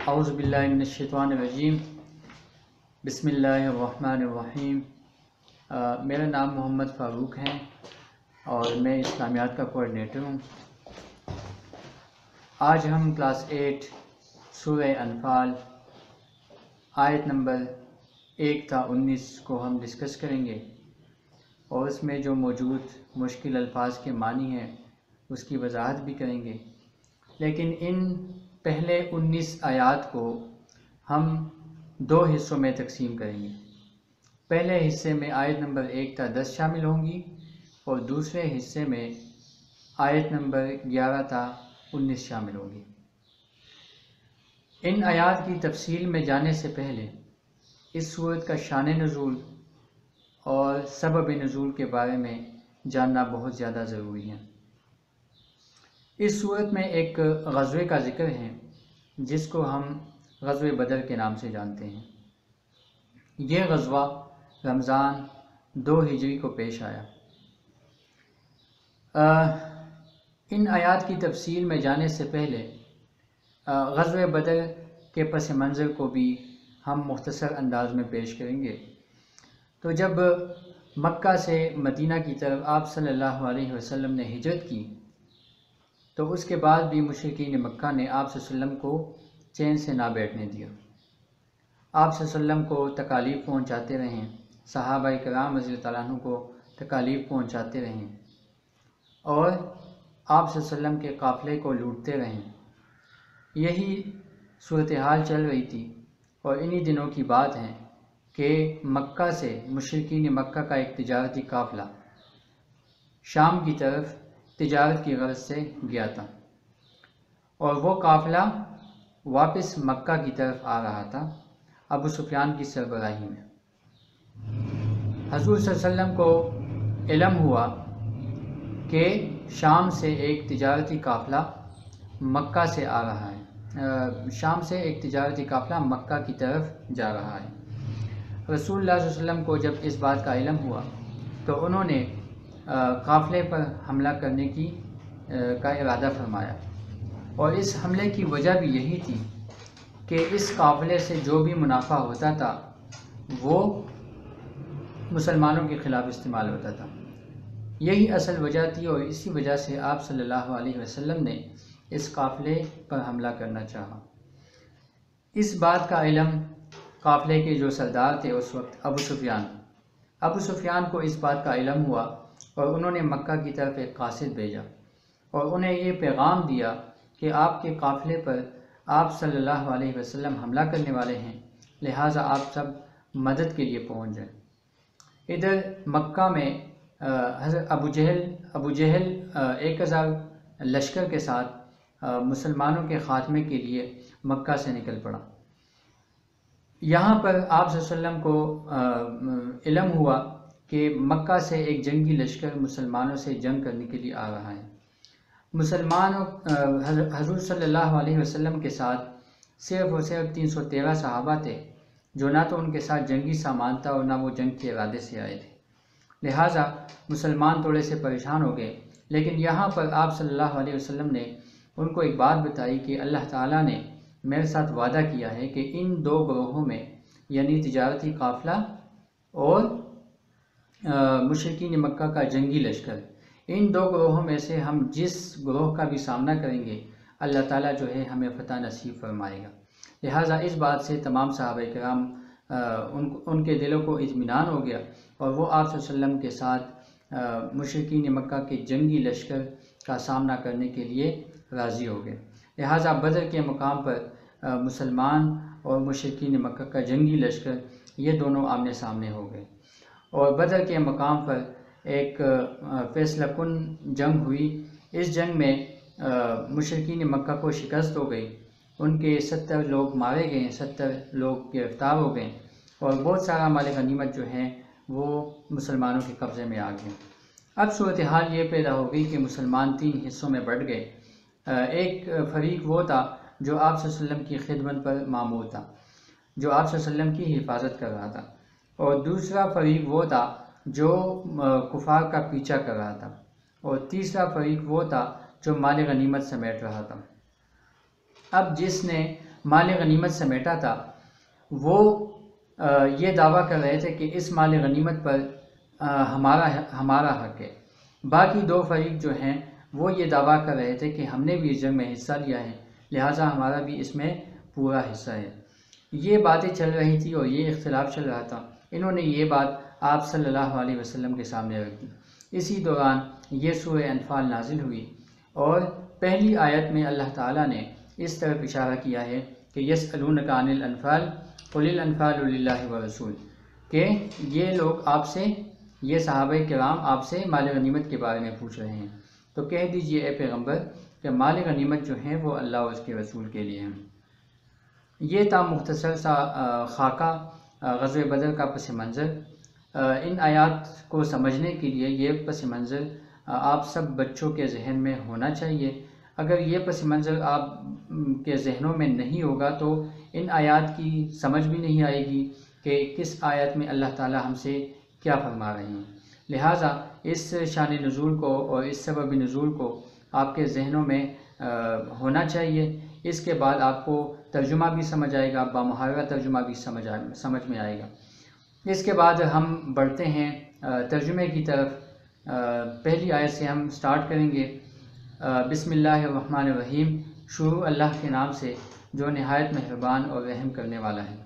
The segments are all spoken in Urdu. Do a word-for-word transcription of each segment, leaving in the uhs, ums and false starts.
اعوذ باللہ من الشیطان الرجیم، بسم اللہ الرحمن الرحیم۔ آ, میرا نام محمد فاروق ہے اور میں اسلامیات کا کوآرڈینیٹر ہوں۔ آج ہم کلاس ایٹ سورہ انفال آیت نمبر ایک تا انیس کو ہم ڈسکس کریں گے اور اس میں جو موجود مشکل الفاظ کے معنی ہیں اس کی وضاحت بھی کریں گے، لیکن ان پہلے انیس آیات کو ہم دو حصوں میں تقسیم کریں گے۔ پہلے حصے میں آیت نمبر ایک تا دس شامل ہوں گی اور دوسرے حصے میں آیت نمبر گیارہ تا انیس شامل ہوگی۔ ان آیات کی تفصیل میں جانے سے پہلے اس سورت کا شان نزول اور سبب نزول کے بارے میں جاننا بہت زیادہ ضروری ہے۔ اس سورت میں ایک غزوے کا ذکر ہے جس کو ہم غزوہ بدر کے نام سے جانتے ہیں۔ یہ غزوہ رمضان دو ہجری کو پیش آیا۔ ان آیات کی تفصیل میں جانے سے پہلے غزوہ بدر کے پس منظر کو بھی ہم مختصر انداز میں پیش کریں گے۔ تو جب مکہ سے مدینہ کی طرف آپ صلی اللہ علیہ وسلم نے ہجرت کی تو اس کے بعد بھی مشرکین مکہ نے آپ صلی اللہ علیہ وسلم کو چین سے نہ بیٹھنے دیا۔ آپ صلی اللہ علیہ وسلم کو تکالیف پہنچاتے رہیں، صحابہ کرام رضی اللہ عنہ کو تکالیف پہنچاتے رہیں اور آپ صلی اللہ علیہ وسلم کے قافلے کو لوٹتے رہیں۔ یہی صورتحال چل رہی تھی اور انہی دنوں کی بات ہے کہ مکہ سے مشرکین مکہ کا ایک تجارتی قافلہ شام کی طرف تجارت کی غرض سے گیا تھا اور وہ قافلہ واپس مکہ کی طرف آ رہا تھا ابو سفیان کی سربراہی میں۔ حضور صلی اللہ علیہ وسلم کو علم ہوا کہ شام سے ایک تجارتی قافلہ مکہ سے آ رہا ہے، شام سے ایک تجارتی قافلہ مکہ کی طرف جا رہا ہے۔ رسول اللہ صلی اللہ علیہ وسلم کو جب اس بات کا علم ہوا تو انہوں نے قافلے پر حملہ کرنے کی کا ارادہ فرمایا، اور اس حملے کی وجہ بھی یہی تھی کہ اس قافلے سے جو بھی منافع ہوتا تھا وہ مسلمانوں کے خلاف استعمال ہوتا تھا۔ یہی اصل وجہ تھی اور اسی وجہ سے آپ صلی اللہ علیہ وسلم نے اس قافلے پر حملہ کرنا چاہا۔ اس بات کا علم قافلے کے جو سردار تھے اس وقت ابو سفیان ابو سفیان کو اس بات کا علم ہوا اور انہوں نے مکہ کی طرف ایک قاصد بھیجا اور انہیں یہ پیغام دیا کہ آپ کے قافلے پر آپ صلی اللہ علیہ وسلم حملہ کرنے والے ہیں، لہٰذا آپ سب مدد کے لیے پہنچ جائیں۔ ادھر مکہ میں حضرت ابو جہل ابو جہل ایک ہزار لشکر کے ساتھ مسلمانوں کے خاتمے کے لیے مکہ سے نکل پڑا۔ یہاں پر آپ صلی اللہ علیہ وسلم کو علم ہوا کہ مکہ سے ایک جنگی لشکر مسلمانوں سے جنگ کرنے کے لیے آ رہا ہے۔ مسلمانوں حضور صلی اللہ علیہ وسلم کے ساتھ صرف اور صرف تین سو تیرہ صحابہ تھے جو نہ تو ان کے ساتھ جنگی سامان تھا اور نہ وہ جنگ کے ارادے سے آئے تھے، لہٰذا مسلمان تھوڑے سے پریشان ہو گئے۔ لیکن یہاں پر آپ صلی اللہ علیہ وسلم نے ان کو ایک بات بتائی کہ اللہ تعالیٰ نے میرے ساتھ وعدہ کیا ہے کہ ان دو گروہوں میں، یعنی تجارتی قافلہ اور مشرکین مکہ کا جنگی لشکر، ان دو گروہوں میں سے ہم جس گروہ کا بھی سامنا کریں گے اللہ تعالیٰ جو ہے ہمیں فتح نصیب فرمائے گا۔ لہٰذا اس بات سے تمام صحابہ کرام ان ان کے دلوں کو اطمینان ہو گیا اور وہ آپ صلی اللہ علیہ وسلم کے ساتھ مشرکین مکہ کے جنگی لشکر کا سامنا کرنے کے لیے راضی ہو گئے۔ لہٰذا بدر کے مقام پر مسلمان اور مشرکین مکہ کا جنگی لشکر یہ دونوں آمنے سامنے ہو گئے، اور بدر کے مقام پر ایک فیصلہ کن جنگ ہوئی۔ اس جنگ میں مشرکین مکہ کو شکست ہو گئی، ان کے ستر لوگ مارے گئے، ستر لوگ گرفتار ہو گئے اور بہت سارا مال غنیمت جو ہے وہ مسلمانوں کے قبضے میں آ گئے۔ اب صورتحال یہ پیدا ہو گئی کہ مسلمان تین حصوں میں بٹ گئے۔ ایک فریق وہ تھا جو آپ صلی اللہ علیہ وسلم کی خدمت پر مامور تھا، جو آپ صلی اللہ علیہ وسلم کی حفاظت کر رہا تھا، اور دوسرا فریق وہ تھا جو کفار کا پیچھا کر رہا تھا، اور تیسرا فریق وہ تھا جو مال غنیمت سمیٹ رہا تھا۔ اب جس نے مال غنیمت سمیٹا تھا وہ یہ دعویٰ کر رہے تھے کہ اس مال غنیمت پر ہمارا ہمارا حق ہے۔ باقی دو فریق جو ہیں وہ یہ دعویٰ کر رہے تھے کہ ہم نے بھی اس جنگ میں حصہ لیا ہے، لہٰذا ہمارا بھی اس میں پورا حصہ ہے۔ یہ باتیں چل رہی تھی اور یہ اختلاف چل رہا تھا۔ انہوں نے یہ بات آپ صلی اللہ علیہ وسلم کے سامنے رکھ دی۔ اسی دوران یہ سورہ انفال نازل ہوئی اور پہلی آیت میں اللہ تعالیٰ نے اس طرف اشارہ کیا ہے کہ یسألونک عن الانفال قل الانفال للہ ورسول، کہ یہ لوگ آپ سے، یہ صحابہ کرام آپ سے مال غنیمت کے بارے میں پوچھ رہے ہیں، تو کہہ دیجئے اے پیغمبر کہ مال غنیمت جو ہیں وہ اللہ اور اس کے رسول کے لیے ہیں۔ یہ تھا مختصر سا خاکہ غزوہ بدر کا پس منظر۔ ان آیات کو سمجھنے کے لیے یہ پس منظر آپ سب بچوں کے ذہن میں ہونا چاہیے۔ اگر یہ پس منظر آپ کے ذہنوں میں نہیں ہوگا تو ان آیات کی سمجھ بھی نہیں آئے گی کہ کس آیت میں اللہ تعالی ہم سے کیا فرما رہے ہیں۔ لہٰذا اس شان نزول کو اور اس سبب نزول کو آپ کے ذہنوں میں ہونا چاہیے۔ اس کے بعد آپ کو ترجمہ بھی سمجھ آئے گا، بامحاورہ ترجمہ بھی سمجھ سمجھ میں آئے گا۔ اس کے بعد ہم بڑھتے ہیں ترجمے کی طرف۔ پہلی آیت سے ہم سٹارٹ کریں گے۔ بسم اللہ الرحمن الرحیم، شروع اللہ کے نام سے جو نہایت مہربان اور رحم کرنے والا ہے۔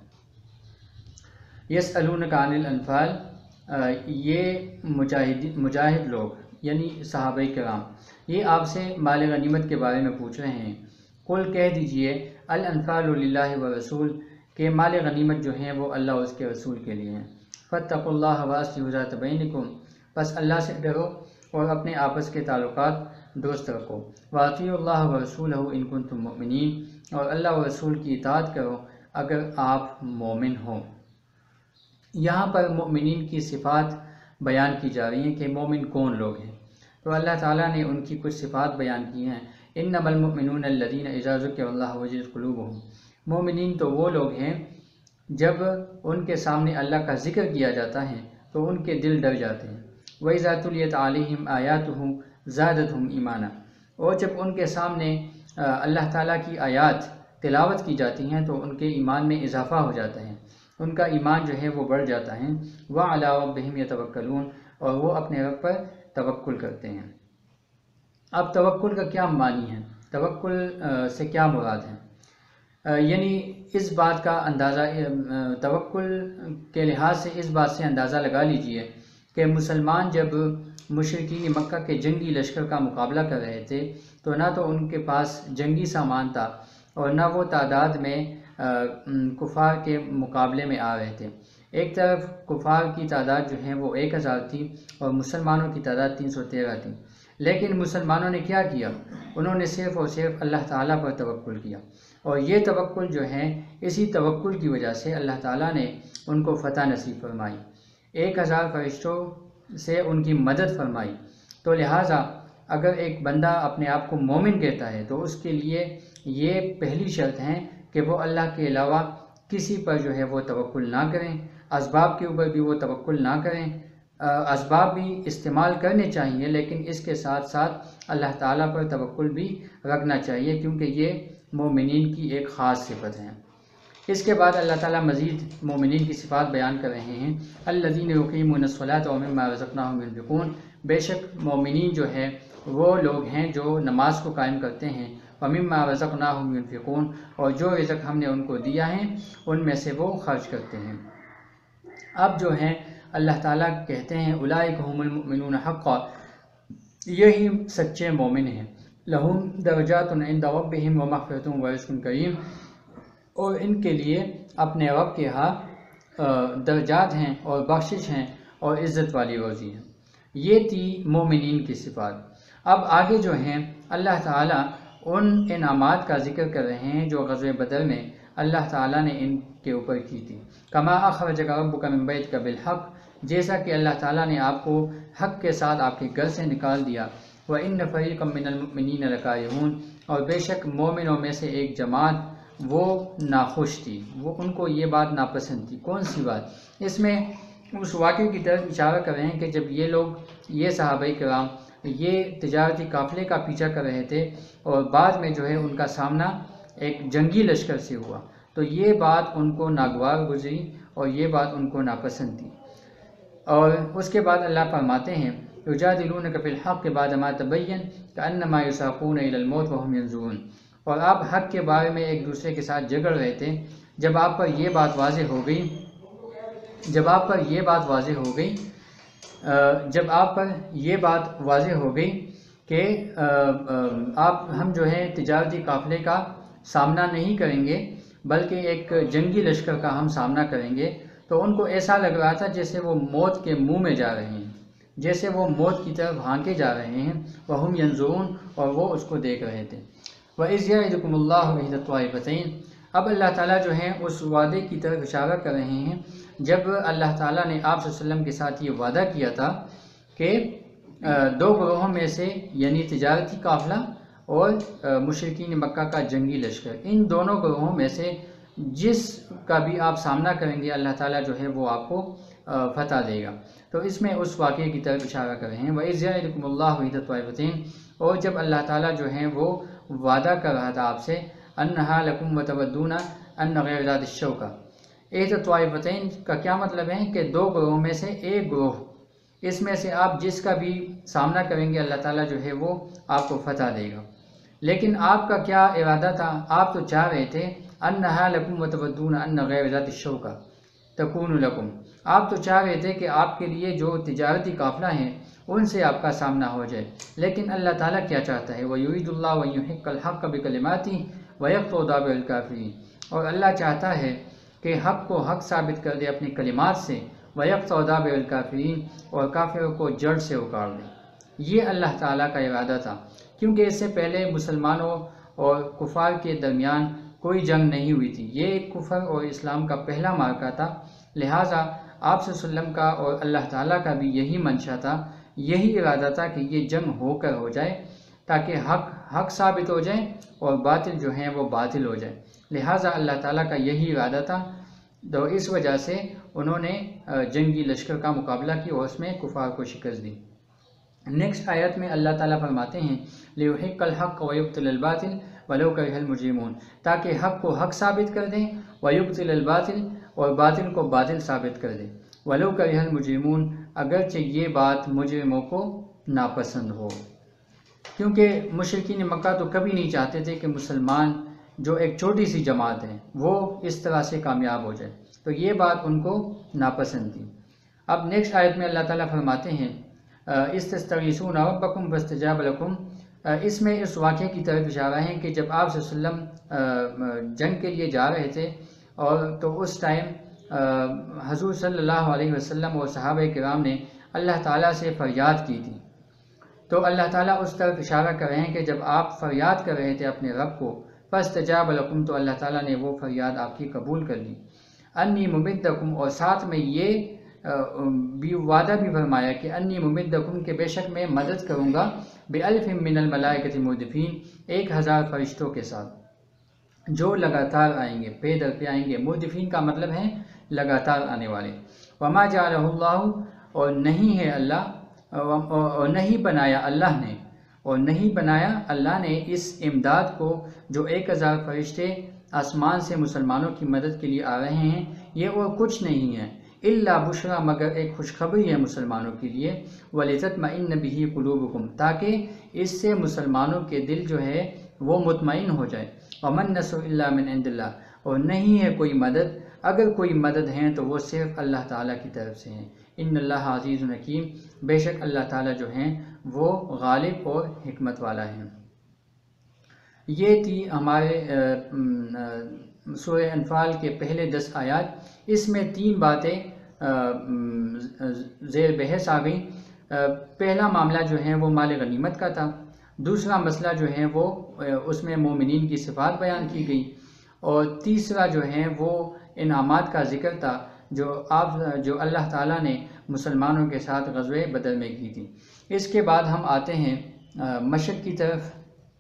یسألونک عن الانفال، یہ مجاہد مجاہد لوگ یعنی صحابہ کرام یہ آپ سے مال غنیمت کے بارے میں پوچھ رہے ہیں۔ قل کہہ دیجئے الانفال للہ ورسول، کہ مال غنیمت جو ہیں وہ اللہ اور اس کے رسول کے لیے ہیں۔ فاتقوا اللہ واصلحوا ذات بینکم، بس اللہ سے ڈرو اور اپنے آپس کے تعلقات درست رکھو۔ واطیعوا اللہ ورسولہ ان کنتم مؤمنین، اور اللہ و رسول کی اطاعت کرو اگر آپ مومن ہوں۔ یہاں پر مؤمنین کی صفات بیان کی جا رہی ہیں کہ مومن کون لوگ ہیں، تو اللہ تعالیٰ نے ان کی کچھ صفات بیان کی ہیں۔ انما المؤمنون الذین اذا ذکر اللہ وجلت قلوبہم، مومنین تو وہ لوگ ہیں جب ان کے سامنے اللہ کا ذکر کیا جاتا ہے تو ان کے دل ڈر جاتے ہیں۔ وَإِذَا تُلِيَتْ عَلَيْهِمْ آيَاتُهُ زَادَتْهُمْ ایمانا، اور جب ان کے سامنے اللہ تعالیٰ کی آیات تلاوت کی جاتی ہیں تو ان کے ایمان میں اضافہ ہو جاتا ہے، ان کا ایمان جو ہے وہ بڑھ جاتا ہے۔ وَعَلَىٰ رَبِّهِمْ يَتَوَكَّلُونَ، اور وہ اپنے رب پر توکل کرتے ہیں۔ اب توکل کا کیا معنی ہے، توکل سے کیا مراد ہے؟ یعنی اس بات کا اندازہ، توکل کے لحاظ سے اس بات سے اندازہ لگا لیجئے کہ مسلمان جب مشرکین مکہ کے جنگی لشکر کا مقابلہ کر رہے تھے تو نہ تو ان کے پاس جنگی سامان تھا اور نہ وہ تعداد میں کفار کے مقابلے میں آ رہے تھے۔ ایک طرف کفار کی تعداد جو ہے وہ ایک ہزار تھی اور مسلمانوں کی تعداد تین سو تیرہ تھی، لیکن مسلمانوں نے کیا کیا، انہوں نے صرف اور صرف اللہ تعالیٰ پر توکل کیا، اور یہ توکل جو ہے اسی توکل کی وجہ سے اللہ تعالیٰ نے ان کو فتح نصیب فرمائی، ایک ہزار فرشتوں سے ان کی مدد فرمائی۔ تو لہٰذا اگر ایک بندہ اپنے آپ کو مومن کہتا ہے تو اس کے لیے یہ پہلی شرط ہے کہ وہ اللہ کے علاوہ کسی پر جو ہے وہ توکل نہ کریں، اسباب کے اوپر بھی وہ توکل نہ کریں۔ اسباب بھی استعمال کرنے چاہیے لیکن اس کے ساتھ ساتھ اللہ تعالیٰ پر توکل بھی رکھنا چاہیے، کیونکہ یہ مومنین کی ایک خاص صفت ہے۔ اس کے بعد اللہ تعالیٰ مزید مومنین کی صفات بیان کر رہے ہیں۔ الذین یقیمون الصلاۃ ومما رزقناہم ینفقون، بے شک مومنین جو ہے وہ لوگ ہیں جو نماز کو قائم کرتے ہیں، ومما رزقناہم ینفقون، اور جو رزق ہم نے ان کو دیا ہے ان میں سے وہ خرچ کرتے ہیں۔ اب جو ہیں اللہ تعالیٰ کہتے ہیں اولئک هم المؤمنون حقا، یہی سچے مومن ہیں، لہم درجات عند ربہم ومغفرۃ ورزق کریم، اور ان کے لیے اپنے رب کے ہاں درجات ہیں اور بخشش ہیں اور عزت والی روزی ہے۔ یہ تھی مومنین کی صفات۔ اب آگے جو ہیں اللہ تعالیٰ ان انعامات کا ذکر کر رہے ہیں جو غزوہ بدر میں اللہ تعالیٰ نے ان کے اوپر کی تھی۔ کما اخرجک ربک من بیتک بالحق، جیسا کہ اللہ تعالیٰ نے آپ کو حق کے ساتھ آپ کے گھر سے نکال دیا۔ وَإِنَّ فَرِيقًا مِّنَ الْمُؤْمِنِينَ لَكَارِهُونَ، اور بے شک مومنوں میں سے ایک جماعت وہ ناخوش تھی، وہ ان کو یہ بات ناپسند تھی۔ کون سی بات؟ اس میں اس واقعے کی طرف اشارہ کر رہے ہیں کہ جب یہ لوگ، یہ صحابہ کرام یہ تجارتی قافلے کا پیچھا کر رہے تھے اور بعد میں جو ہے ان کا سامنا ایک جنگی لشکر سے ہوا، تو یہ بات ان کو ناگوار گزری اور یہ بات ان کو ناپسند تھی۔ اور اس کے بعد اللہ فرماتے ہیں یجادلونک فی الحق بعد ما تبین کأنما یساقون الی الموت وهم ینظرون، اور آپ حق کے بارے میں ایک دوسرے کے ساتھ جھگڑ رہے تھے جب آپ پر یہ بات واضح ہو گئی جب آپ پر یہ بات واضح ہو گئی جب آپ پر یہ بات واضح ہو گئی کہ آپ ہم جو ہے تجارتی قافلے کا سامنا نہیں کریں گے بلکہ ایک جنگی لشکر کا ہم سامنا کریں گے، تو ان کو ایسا لگ رہا تھا جیسے وہ موت کے منہ میں جا رہے ہیں، جیسے وہ موت کی طرف ہانکے جا رہے ہیں، وَهُمْ يَنْظُرُونَ، اور وہ اس کو دیکھ رہے تھے۔ وَإِذْ يَعِدُكُمُ اللَّهُ إِحْدَى الطَّائِفَتَيْنِ، اب اللہ تعالیٰ جو ہے اس وعدے کی طرف اشارہ کر رہے ہیں جب اللہ تعالیٰ نے آپ صلی اللہ علیہ وسلم کے ساتھ یہ وعدہ کیا تھا کہ دو گروہوں میں سے، یعنی تجارتی قافلہ اور مشرکین مکہ کا جنگی لشکر، ان دونوں گروہوں میں سے جس کا بھی آپ سامنا کریں گے اللہ تعالیٰ جو ہے وہ آپ کو فتح دے گا۔ تو اس میں اس واقعے کی طرف اشارہ کر رہے ہیں وَإِذْ يَعِدُكُمُ اللَّهُ إِحْدَى الطَّائِفَتَيْنِ، اور جب اللہ تعالیٰ جو ہے وہ وعدہ کر رہا تھا آپ سے أَنَّهَا لَكُمْ وَتَوَدُّونَ أَنَّ غَيْرَ ذَاتِ الشَّوْكَةِ، إِحْدَى الطَّائِفَتَيْنِ کا کیا مطلب ہے کہ دو گروہوں میں سے ایک گروہ، اس میں سے آپ جس کا بھی سامنا کریں گے اللہ تعالیٰ جو ہے وہ آپ کو فتح دے گا۔ لیکن آپ کا کیا ارادہ تھا؟ آپ تو چاہ رہے تھے أَنَّهَا لَكُمْ وَتَوَدُّونَ أَنَّ غَيْرَ ذَاتِ الشَّوْكَةِ تَكُونُ لَكُمْ، آپ تو چاہ رہے تھے کہ آپ کے لیے جو تجارتی قافلہ ہیں ان سے آپ کا سامنا ہو جائے، لیکن اللہ تعالیٰ کیا چاہتا ہے وَيُرِيدُ اللَّهُ أَن يُحِقَّ الْحَقَّ بِكَلِمَاتِهِ وَيَقْطَعَ دَابِرَ الْكَافِرِينَ، اور اللہ چاہتا ہے کہ حق کو حق ثابت کر دے اپنی کلمات سے، وَيَقْطَعَ دَابِرَ الْكَافِرِينَ، اور کافروں کو جڑ سے اکاڑ دے۔ یہ اللہ تعالیٰ کا ارادہ تھا، کیونکہ اس سے پہلے مسلمانوں اور کفار کے درمیان کوئی جنگ نہیں ہوئی تھی، یہ ایک کفر اور اسلام کا پہلا معرکہ تھا، لہٰذا آپ صلی اللہ علیہ وسلم کا اور اللہ تعالیٰ کا بھی یہی منشا تھا، یہی ارادہ تھا کہ یہ جنگ ہو کر ہو جائے تاکہ حق حق ثابت ہو جائے اور باطل جو ہیں وہ باطل ہو جائے، لہٰذا اللہ تعالیٰ کا یہی ارادہ تھا، تو اس وجہ سے انہوں نے جنگی لشکر کا مقابلہ کیا اور اس میں کفار کو شکست دی۔ نیکسٹ آیت میں اللہ تعالیٰ فرماتے ہیں لِيُحِقَّ الْحَقَّ وَيُبْطِلَ الْبَاطِلَ وَلَوْ كَرِهَ الْمُجْرِمُونَ، تاکہ حق کو حق ثابت کر دیں، وَيُبْطِلَ الْبَاطِلَ، اور باطل کو باطل ثابت کر دیں، وَلَوْ كَرِهَ الْمُجْرِمُونَ، اگرچہ یہ بات مجرموں کو ناپسند ہو، کیونکہ مشرکین مکہ تو کبھی نہیں چاہتے تھے کہ مسلمان جو ایک چھوٹی سی جماعت ہے وہ اس طرح سے کامیاب ہو جائے، تو یہ بات ان کو ناپسند تھی۔ اب نیکسٹ آیت میں اللہ تعالیٰ فرماتے ہیں استستغیثون ربکم فاستجاب لکم، اس میں اس واقعے کی طرف اشارہ ہے کہ جب آپ صلی اللہ علیہ وسلم جنگ کے لیے جا رہے تھے اور تو اس ٹائم حضور صلی اللہ علیہ وسلم اور صحابہ کرام نے اللہ تعالیٰ سے فریاد کی تھی، تو اللہ تعالیٰ اس طرف اشارہ کر رہے ہیں کہ جب آپ فریاد کر رہے تھے اپنے رب کو فاستجاب لکم، تو اللہ تعالیٰ نے وہ فریاد آپ کی قبول کر لی، انی ممدکم، اور ساتھ میں یہ بھی وعدہ بھی فرمایا کہ انی ممدکم، کہ بے شک میں مدد کروں گا بِأَلْفٍ مِّنَ الْمَلَائِكَةِ مُرْدِفِينَ، ایک ہزار فرشتوں کے ساتھ جو لگاتار آئیں گے، پے در پہ آئیں گے، مردفین کا مطلب ہے لگاتار آنے والے۔ وَمَا جَعَلَهُ اللَّهُ، اور نہیں ہے اللہ، اور نہیں بنایا اللہ نے، اور نہیں بنایا اللہ نے اس امداد کو جو ایک ہزار فرشتے آسمان سے مسلمانوں کی مدد کے لیے آ رہے ہیں، یہ اور کچھ نہیں ہے الا بشرا، مگر ایک خوشخبری ہے مسلمانوں کے لیے، وَلِتَطْمَئِنَّ بِهِ قُلُوبُكُمْ، تاکہ اس سے مسلمانوں کے دل جو ہے وہ مطمئن ہو جائے، وَمَن نَّصْرُ إِلَّا مِنْ عِندِ اللَّهِ، اور نہیں ہے کوئی مدد، اگر کوئی مدد ہے تو وہ صرف اللہ تعالیٰ کی طرف سے ہے، ان اللہ عزیز حکیم، بے شک اللہ تعالیٰ جو ہیں وہ غالب اور حکمت والا ہے۔ یہ تھی ہمارے سورہ انفال کے پہلے دس آیات، اس میں تین باتیں زیر بحث آ گئیں۔ پہلا معاملہ جو ہے وہ مال غنیمت کا تھا، دوسرا مسئلہ جو ہے وہ اس میں مومنین کی صفات بیان کی گئی، اور تیسرا جو ہے وہ انعامات کا ذکر تھا جو آپ جو اللہ تعالیٰ نے مسلمانوں کے ساتھ غزوہ بدر میں کی تھی۔ اس کے بعد ہم آتے ہیں مشرق کی طرف۔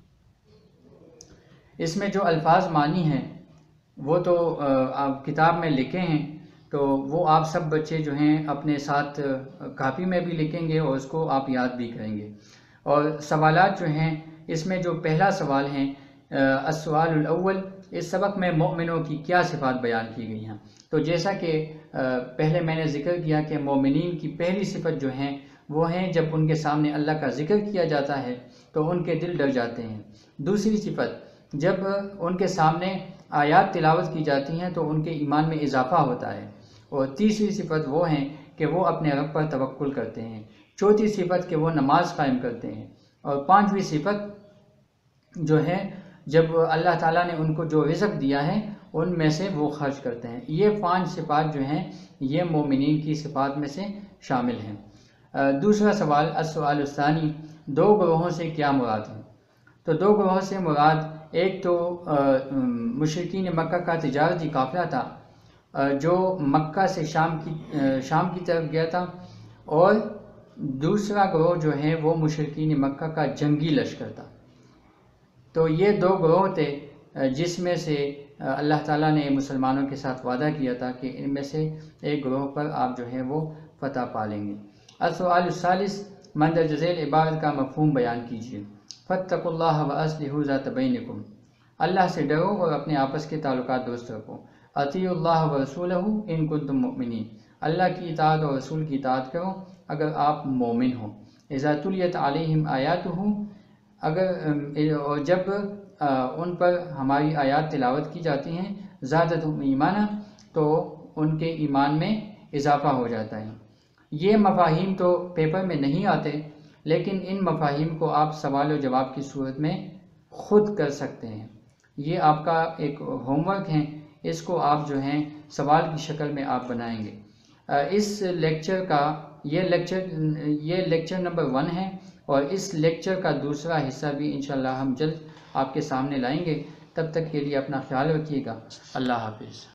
اس میں جو الفاظ معنی ہیں وہ تو آپ کتاب میں لکھے ہیں، تو وہ آپ سب بچے جو ہیں اپنے ساتھ کاپی میں بھی لکھیں گے اور اس کو آپ یاد بھی کریں گے۔ اور سوالات جو ہیں اس میں جو پہلا سوال ہے السؤال الاول، اس سبق میں مومنوں کی کیا صفات بیان کی گئی ہیں؟ تو جیسا کہ پہلے میں نے ذکر کیا کہ مومنین کی پہلی صفت جو ہیں وہ ہیں جب ان کے سامنے اللہ کا ذکر کیا جاتا ہے تو ان کے دل ڈر جاتے ہیں۔ دوسری صفت، جب ان کے سامنے آیات تلاوت کی جاتی ہیں تو ان کے ایمان میں اضافہ ہوتا ہے۔ اور تیسری صفت وہ ہیں کہ وہ اپنے رب پر توکل کرتے ہیں۔ چوتھی صفت کہ وہ نماز قائم کرتے ہیں۔ اور پانچویں صفت جو ہے جب اللہ تعالیٰ نے ان کو جو رزق دیا ہے ان میں سے وہ خرچ کرتے ہیں۔ یہ پانچ صفات جو ہیں یہ مومنین کی صفات میں سے شامل ہیں۔ دوسرا سوال، السؤال الثانی، دو گروہوں سے کیا مراد ہے؟ تو دو گروہوں سے مراد ایک تو مشرکین مکہ کا تجارتی قافلہ تھا جو مکہ سے شام کی شام کی طرف گیا تھا، اور دوسرا گروہ جو ہے وہ مشرکین مکہ کا جنگی لشکر تھا۔ تو یہ دو گروہ تھے جس میں سے اللہ تعالیٰ نے مسلمانوں کے ساتھ وعدہ کیا تھا کہ ان میں سے ایک گروہ پر آپ جو ہے وہ فتح پا لیں گے۔ السؤال الثالث، مندرجہ ذیل عبارت کا مفہوم بیان کیجیے۔ فاتقوا اللہ واصلحوا ذات بینکم، اللہ سے ڈرو اور اپنے آپس کے تعلقات درست رکھو۔ اطیعوا اللہ ورسولہ ان کنتم مؤمنین، اللہ کی اطاعت اور رسول کی اطاعت کرو اگر آپ مومن ہو۔ اذا تلیت علیہم آیاتہ، اگر اور جب ان پر ہماری آیات تلاوت کی جاتی ہیں، زادتہم ایمانا، تو ان کے ایمان میں اضافہ ہو جاتا ہے۔ یہ مفاہیم تو پیپر میں نہیں آتے، لیکن ان مفاہیم کو آپ سوال و جواب کی صورت میں خود کر سکتے ہیں۔ یہ آپ کا ایک ہوم ورک ہے، اس کو آپ جو ہیں سوال کی شکل میں آپ بنائیں گے۔ اس لیکچر کا یہ لیکچر یہ لیکچر نمبر ون ہے، اور اس لیکچر کا دوسرا حصہ بھی انشاءاللہ ہم جلد آپ کے سامنے لائیں گے۔ تب تک کے لیے اپنا خیال رکھیے گا۔ اللہ حافظ۔